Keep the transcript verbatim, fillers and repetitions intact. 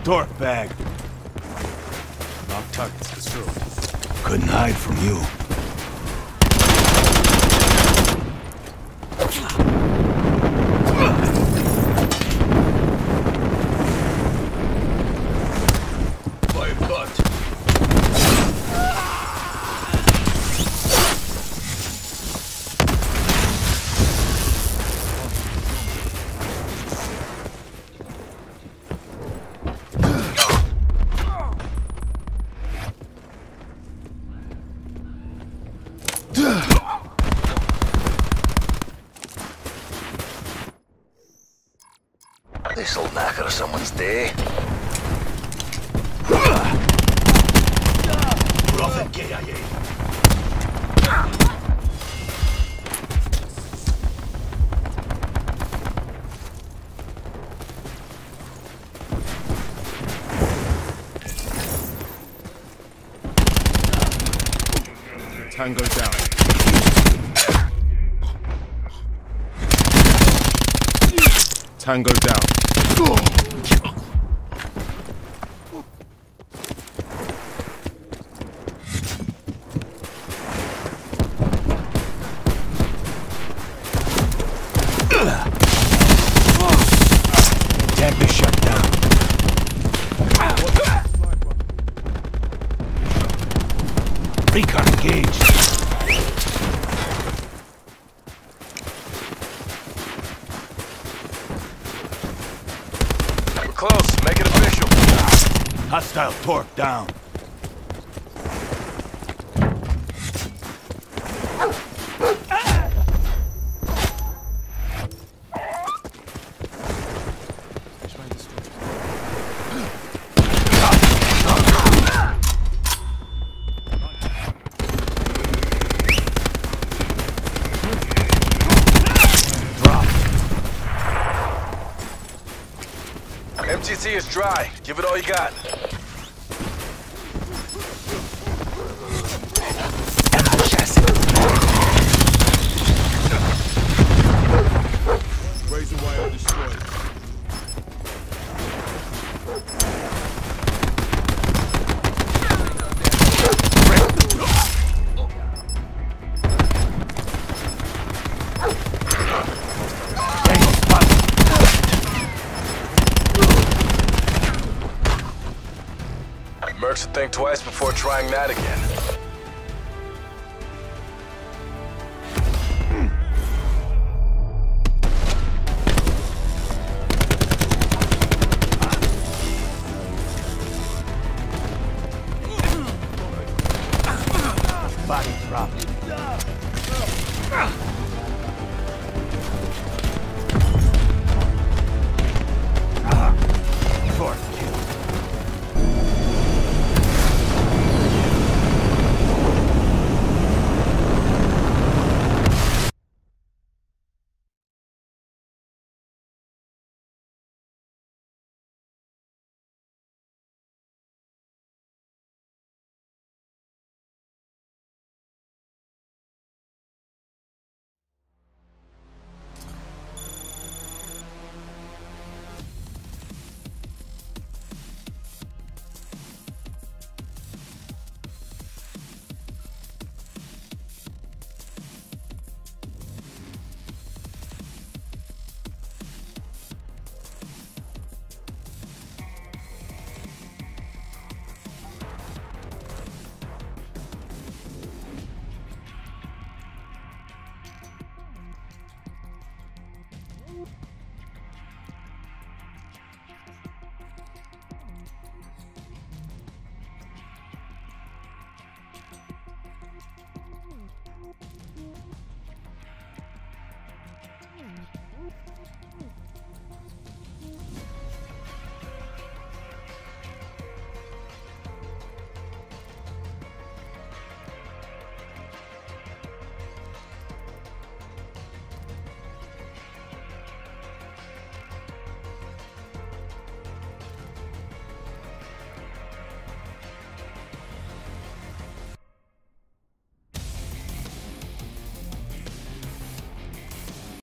Torque bag. Mark targets destroyed. Couldn't hide from you. Fire butt. This'll knacker someone's day. Tango down. Tango down. Tank is shut down. Recon engaged. We're close. Make it official. Hostile Torque down. M T C is dry. Give it all you got. Razor wire destroyed. Mercs will think twice before trying that again. Body dropped. Torque kill. You